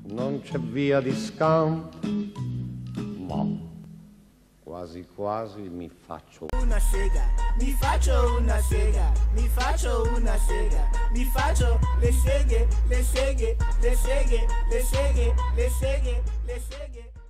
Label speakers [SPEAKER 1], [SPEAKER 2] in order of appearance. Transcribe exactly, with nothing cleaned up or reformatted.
[SPEAKER 1] non c'è via di scampo, ma quasi quasi mi faccio
[SPEAKER 2] una sega, mi faccio una sega, mi faccio una sega, mi faccio le seghe, le seghe, le seghe, le seghe, le seghe, le seghe.